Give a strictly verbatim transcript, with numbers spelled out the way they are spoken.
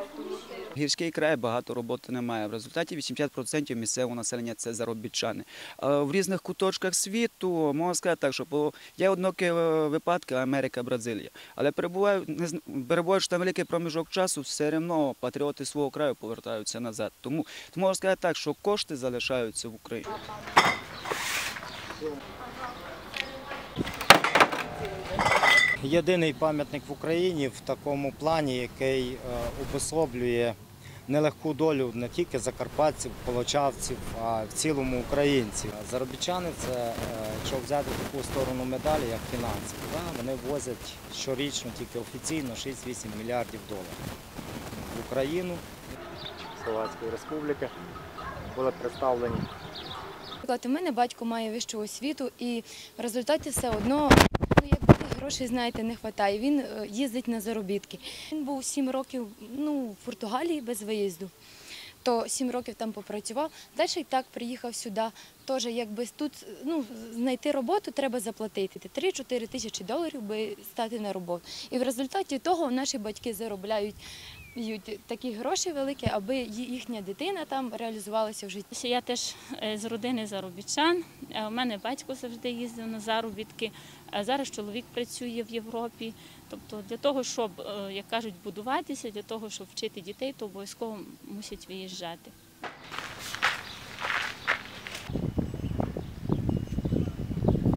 Гірський край, багато роботи немає. В результаті вісімдесят відсотків місцевого населення – це заробітчани. В різних куточках світу, можна сказати так, що є однакові випадки Америка, Бразилія. Але перебуваючи там великий проміжок часу, все одно патріоти свого краю повертаються назад. Тому можна сказати так, що кошти залишаються в Україні. Єдиний пам'ятник в Україні в такому плані, який обусловлює нелегку долю не тільки закарпатців, полочавців, а в цілому українців. Заробітчани – це, якщо взяти таку сторону медалі, як фінанси, вони возять щорічно, тільки офіційно, шість-вісім мільярдів доларів в Україну. Словацької Республіки були представлені. У мене батько має вищу освіту і в результаті все одно, ну, якби тих грошей, знаєте, не вистачає. Він їздить на заробітки. Він був сім років ну, в Португалії без виїзду, то сім років там попрацював. Далі і так приїхав сюди. Тож, якби тут ну, знайти роботу треба заплатити. три-чотири тисячі доларів, би стати на роботу. І в результаті того наші батьки заробляють такі гроші великі, аби їхня дитина там реалізувалася в житті. Я теж з родини заробітчан. У мене батько завжди їздив на заробітки. Зараз чоловік працює в Європі. Тобто для того, щоб, як кажуть, будуватися, для того, щоб вчити дітей, то обов'язково мусять виїжджати.